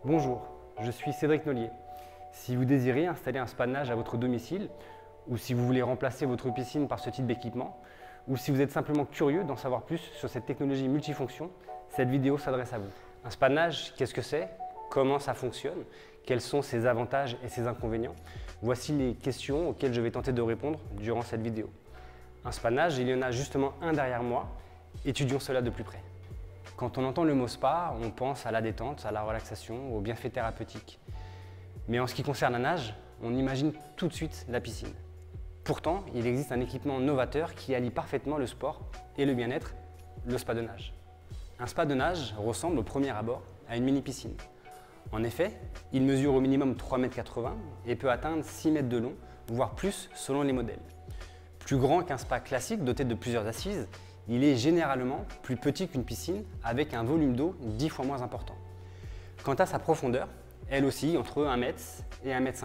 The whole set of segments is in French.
Bonjour, je suis Cédric Nollier. Si vous désirez installer un spa de nage à votre domicile, ou si vous voulez remplacer votre piscine par ce type d'équipement, ou si vous êtes simplement curieux d'en savoir plus sur cette technologie multifonction, cette vidéo s'adresse à vous. Un spa de nage, qu'est-ce que c'est? Comment ça fonctionne? Quels sont ses avantages et ses inconvénients? Voici les questions auxquelles je vais tenter de répondre durant cette vidéo. Un spa de nage, il y en a justement un derrière moi. Étudions cela de plus près. Quand on entend le mot spa, on pense à la détente, à la relaxation, aux bienfaits thérapeutiques. Mais en ce qui concerne la nage, on imagine tout de suite la piscine. Pourtant, il existe un équipement novateur qui allie parfaitement le sport et le bien-être, le spa de nage. Un spa de nage ressemble au premier abord à une mini-piscine. En effet, il mesure au minimum 3,80 m et peut atteindre 6 mètres de long, voire plus selon les modèles. Plus grand qu'un spa classique doté de plusieurs assises, il est généralement plus petit qu'une piscine avec un volume d'eau 10 fois moins important. Quant à sa profondeur, elle oscille entre 1 m et 1,50 m.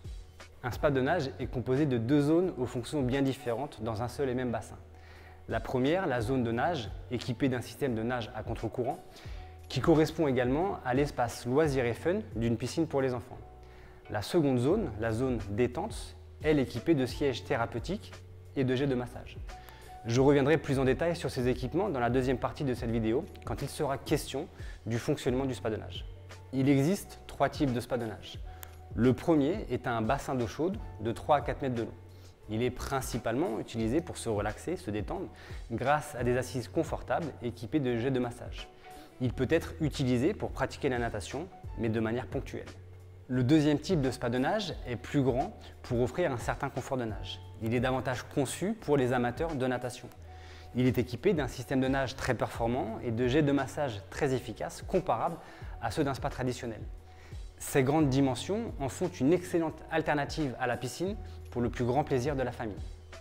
Un spa de nage est composé de deux zones aux fonctions bien différentes dans un seul et même bassin. La première, la zone de nage, équipée d'un système de nage à contre-courant, qui correspond également à l'espace loisirs et fun d'une piscine pour les enfants. La seconde zone, la zone détente, elle est équipée de sièges thérapeutiques et de jets de massage. Je reviendrai plus en détail sur ces équipements dans la deuxième partie de cette vidéo, quand il sera question du fonctionnement du spa de nage. Il existe trois types de spa de nage. Le premier est un bassin d'eau chaude de 3 à 4 mètres de long. Il est principalement utilisé pour se relaxer, se détendre, grâce à des assises confortables équipées de jets de massage. Il peut être utilisé pour pratiquer la natation, mais de manière ponctuelle. Le deuxième type de spa de nage est plus grand pour offrir un certain confort de nage. Il est davantage conçu pour les amateurs de natation. Il est équipé d'un système de nage très performant et de jets de massage très efficaces, comparables à ceux d'un spa traditionnel. Ces grandes dimensions en font une excellente alternative à la piscine pour le plus grand plaisir de la famille.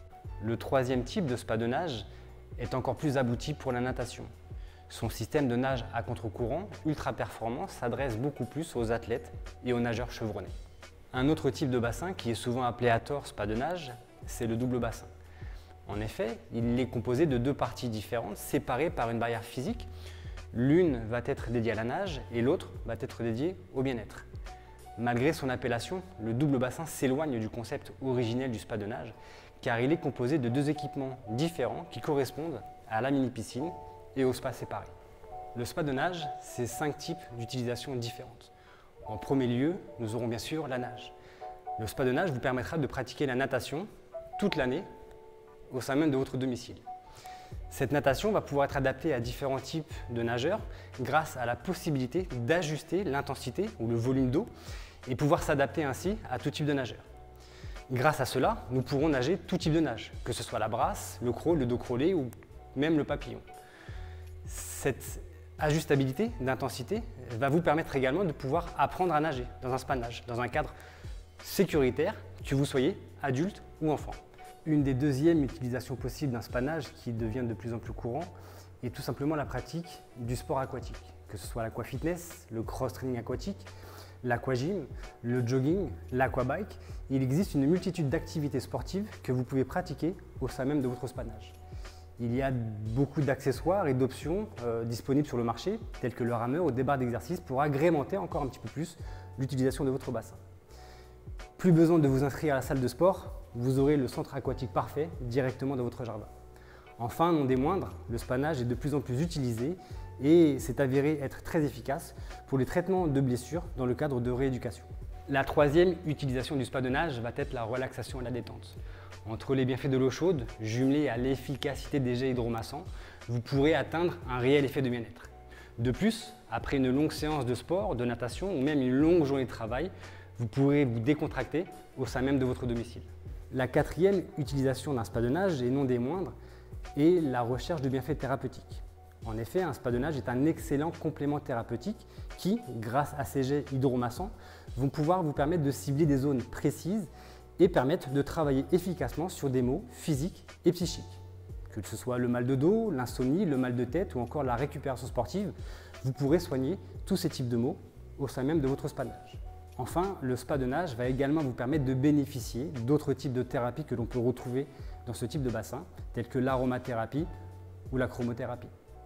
Le troisième type de spa de nage est encore plus abouti pour la natation. Son système de nage à contre-courant ultra performant s'adresse beaucoup plus aux athlètes et aux nageurs chevronnés. Un autre type de bassin qui est souvent appelé à tort spa de nage, c'est le double bassin. En effet, il est composé de deux parties différentes, séparées par une barrière physique. L'une va être dédiée à la nage et l'autre va être dédiée au bien-être. Malgré son appellation, le double bassin s'éloigne du concept originel du spa de nage, car il est composé de deux équipements différents qui correspondent à la mini-piscine et au spa séparé. Le spa de nage, c'est 5 types d'utilisation différentes. En premier lieu, nous aurons bien sûr la nage. Le spa de nage vous permettra de pratiquer la natation toute l'année au sein même de votre domicile. Cette natation va pouvoir être adaptée à différents types de nageurs grâce à la possibilité d'ajuster l'intensité ou le volume d'eau et pouvoir s'adapter ainsi à tout type de nageur. Grâce à cela, nous pourrons nager tout type de nage, que ce soit la brasse, le crawl, le dos crawlé ou même le papillon. Cette ajustabilité d'intensité va vous permettre également de pouvoir apprendre à nager dans un spa de nage, dans un cadre sécuritaire, que vous soyez adulte ou enfant. Une des deuxièmes utilisations possibles d'un spa de nage qui devient de plus en plus courant est tout simplement la pratique du sport aquatique, que ce soit l'aquafitness, le cross-training aquatique, l'aquagym, le jogging, l'aquabike. Il existe une multitude d'activités sportives que vous pouvez pratiquer au sein même de votre spa de nage. Il y a beaucoup d'accessoires et d'options disponibles sur le marché, tels que le rameur ou des barres d'exercice pour agrémenter encore un petit peu plus l'utilisation de votre bassin. Plus besoin de vous inscrire à la salle de sport, vous aurez le centre aquatique parfait directement dans votre jardin. Enfin, non des moindres, le spa de nage est de plus en plus utilisé et s'est avéré être très efficace pour les traitements de blessures dans le cadre de rééducation. La troisième utilisation du spa de nage va être la relaxation et la détente. Entre les bienfaits de l'eau chaude, jumelés à l'efficacité des jets hydromassants, vous pourrez atteindre un réel effet de bien-être. De plus, après une longue séance de sport, de natation ou même une longue journée de travail, vous pourrez vous décontracter au sein même de votre domicile. La quatrième utilisation d'un spa de nage, et non des moindres, est la recherche de bienfaits thérapeutiques. En effet, un spa de nage est un excellent complément thérapeutique qui, grâce à ces jets hydromassants, vont pouvoir vous permettre de cibler des zones précises et permettre de travailler efficacement sur des maux physiques et psychiques. Que ce soit le mal de dos, l'insomnie, le mal de tête ou encore la récupération sportive, vous pourrez soigner tous ces types de maux au sein même de votre spa de nage. Enfin, le spa de nage va également vous permettre de bénéficier d'autres types de thérapies que l'on peut retrouver dans ce type de bassin, tels que l'aromathérapie ou la chromothérapie.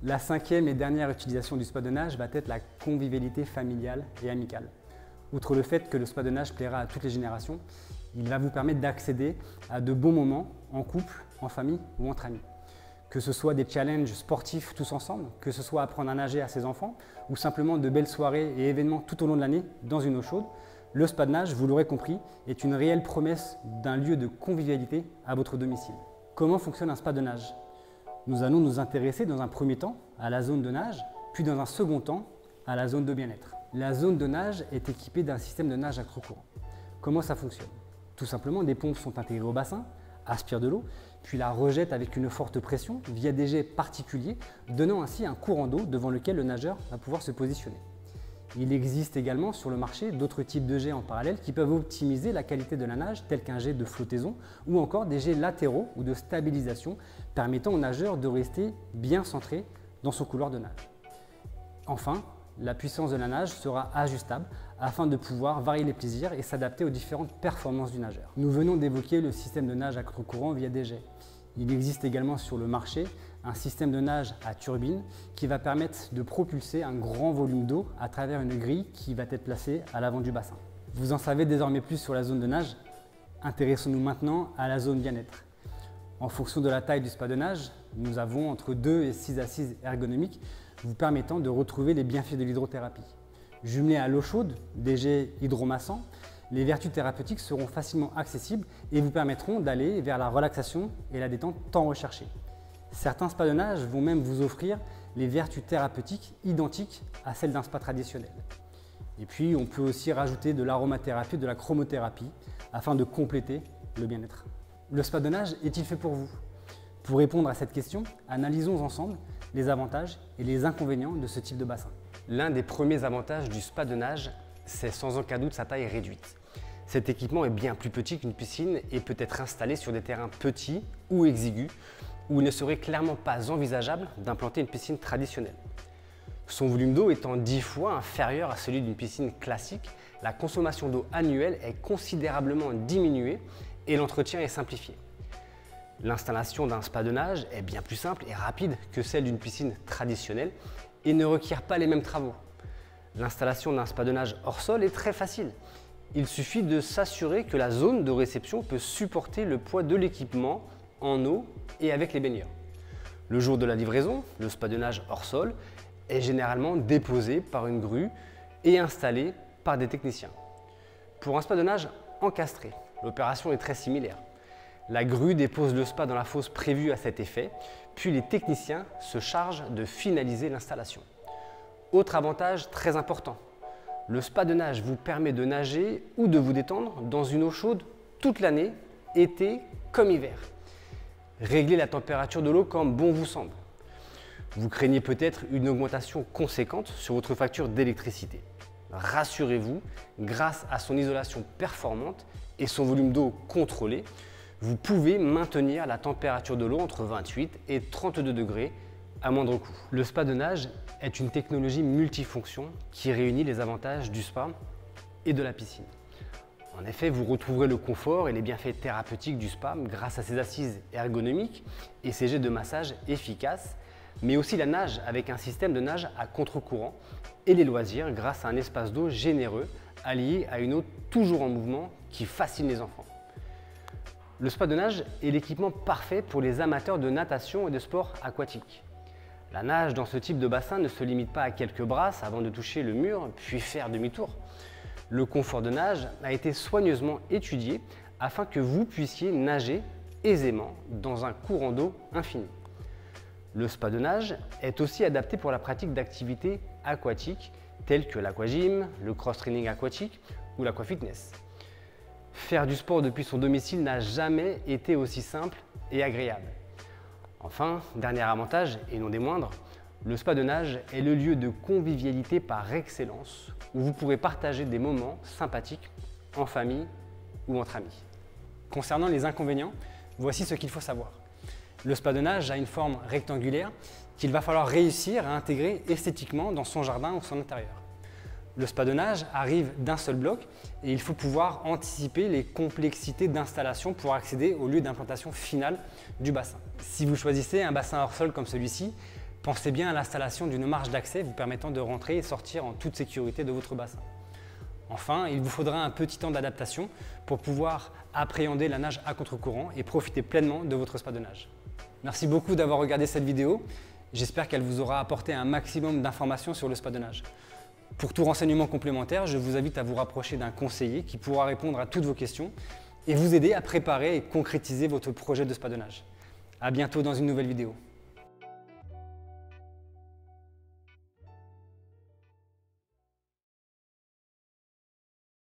La cinquième et dernière utilisation du spa de nage va être la convivialité familiale et amicale. Outre le fait que le spa de nage plaira à toutes les générations, il va vous permettre d'accéder à de bons moments en couple, en famille ou entre amis. Que ce soit des challenges sportifs tous ensemble, que ce soit apprendre à nager à ses enfants ou simplement de belles soirées et événements tout au long de l'année dans une eau chaude, le spa de nage, vous l'aurez compris, est une réelle promesse d'un lieu de convivialité à votre domicile. Comment fonctionne un spa de nage? Nous allons nous intéresser dans un premier temps à la zone de nage, puis dans un second temps à la zone de bien-être. La zone de nage est équipée d'un système de nage accro-courant. Comment ça fonctionne? Tout simplement, des pompes sont intégrées au bassin, aspirent de l'eau, puis la rejettent avec une forte pression via des jets particuliers, donnant ainsi un courant d'eau devant lequel le nageur va pouvoir se positionner. Il existe également sur le marché d'autres types de jets en parallèle qui peuvent optimiser la qualité de la nage, tel qu'un jet de flottaison ou encore des jets latéraux ou de stabilisation permettant au nageur de rester bien centré dans son couloir de nage. Enfin, la puissance de la nage sera ajustable afin de pouvoir varier les plaisirs et s'adapter aux différentes performances du nageur. Nous venons d'évoquer le système de nage à contre-courant via des jets. Il existe également sur le marché un système de nage à turbine qui va permettre de propulser un grand volume d'eau à travers une grille qui va être placée à l'avant du bassin. Vous en savez désormais plus sur la zone de nage. Intéressons-nous maintenant à la zone bien-être. En fonction de la taille du spa de nage, nous avons entre 2 et 6 assises ergonomiques vous permettant de retrouver les bienfaits de l'hydrothérapie. Jumelés à l'eau chaude, des jets hydromassants, les vertus thérapeutiques seront facilement accessibles et vous permettront d'aller vers la relaxation et la détente tant recherchée. Certains spas de nage vont même vous offrir les vertus thérapeutiques identiques à celles d'un spa traditionnel. Et puis on peut aussi rajouter de l'aromathérapie, de la chromothérapie afin de compléter le bien-être. Le spa de nage est-il fait pour vous? Pour répondre à cette question, analysons ensemble les avantages et les inconvénients de ce type de bassin. L'un des premiers avantages du spa de nage, c'est sans aucun doute sa taille réduite. Cet équipement est bien plus petit qu'une piscine et peut être installé sur des terrains petits ou exigus où il ne serait clairement pas envisageable d'implanter une piscine traditionnelle. Son volume d'eau étant 10 fois inférieur à celui d'une piscine classique, la consommation d'eau annuelle est considérablement diminuée et l'entretien est simplifié. L'installation d'un spa de nage est bien plus simple et rapide que celle d'une piscine traditionnelle et ne requiert pas les mêmes travaux. L'installation d'un spa de nage hors sol est très facile. Il suffit de s'assurer que la zone de réception peut supporter le poids de l'équipement en eau et avec les baigneurs. Le jour de la livraison, le spa de nage hors sol est généralement déposé par une grue et installé par des techniciens. Pour un spa de nage encastré, l'opération est très similaire. La grue dépose le spa dans la fosse prévue à cet effet, puis les techniciens se chargent de finaliser l'installation. Autre avantage très important, le spa de nage vous permet de nager ou de vous détendre dans une eau chaude toute l'année, été comme hiver. Réglez la température de l'eau comme bon vous semble. Vous craignez peut-être une augmentation conséquente sur votre facture d'électricité. Rassurez-vous, grâce à son isolation performante et son volume d'eau contrôlé, vous pouvez maintenir la température de l'eau entre 28 et 32 degrés à moindre coût. Le spa de nage est une technologie multifonction qui réunit les avantages du spa et de la piscine. En effet, vous retrouverez le confort et les bienfaits thérapeutiques du spa grâce à ses assises ergonomiques et ses jets de massage efficaces, mais aussi la nage avec un système de nage à contre-courant et les loisirs grâce à un espace d'eau généreux allié à une eau toujours en mouvement qui fascine les enfants. Le spa de nage est l'équipement parfait pour les amateurs de natation et de sports aquatiques. La nage dans ce type de bassin ne se limite pas à quelques brasses avant de toucher le mur puis faire demi-tour. Le confort de nage a été soigneusement étudié afin que vous puissiez nager aisément dans un courant d'eau infini. Le spa de nage est aussi adapté pour la pratique d'activités aquatiques telles que l'aquagym, le cross-training aquatique ou l'aquafitness. Faire du sport depuis son domicile n'a jamais été aussi simple et agréable. Enfin, dernier avantage, et non des moindres, le spa de nage est le lieu de convivialité par excellence où vous pourrez partager des moments sympathiques en famille ou entre amis. Concernant les inconvénients, voici ce qu'il faut savoir. Le spa de nage a une forme rectangulaire qu'il va falloir réussir à intégrer esthétiquement dans son jardin ou son intérieur. Le spa de nage arrive d'un seul bloc et il faut pouvoir anticiper les complexités d'installation pour accéder au lieu d'implantation finale du bassin. Si vous choisissez un bassin hors sol comme celui-ci, Pensez bien à l'installation d'une marge d'accès vous permettant de rentrer et sortir en toute sécurité de votre bassin. Enfin, il vous faudra un petit temps d'adaptation pour pouvoir appréhender la nage à contre-courant et profiter pleinement de votre spa de nage. Merci beaucoup d'avoir regardé cette vidéo. J'espère qu'elle vous aura apporté un maximum d'informations sur le spa de nage. Pour tout renseignement complémentaire, je vous invite à vous rapprocher d'un conseiller qui pourra répondre à toutes vos questions et vous aider à préparer et concrétiser votre projet de spa de nage. À bientôt dans une nouvelle vidéo.